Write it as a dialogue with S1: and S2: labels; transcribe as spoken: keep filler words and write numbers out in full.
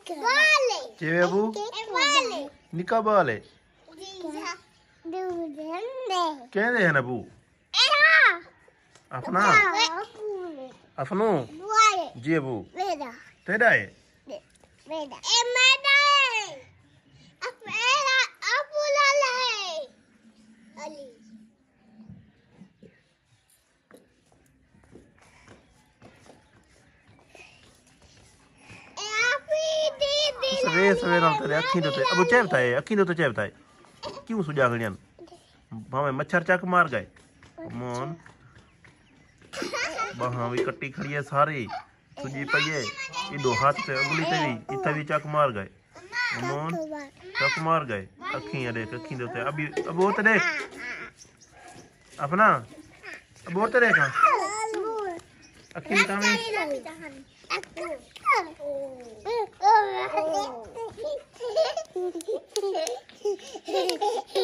S1: Cewek bu? Nikah boleh. कहते हैं ना बू अपना अपनो जी बू तेरा है सवेरे सवेरे तेरे अखी तो अब चेबता है अखी तो चेबता है क्यों सुजा गणियन भावे मच्छर चक मार गए मोन बहा भी कट्टी खड़ी है सारी सुजी पई है इडो हाथ से उंगली ते भी इथे भी चक मार गए मोन चक मार गए अखी देख अखी दे अभी अब वो तो देख अपना अब वो तो देख अखी का में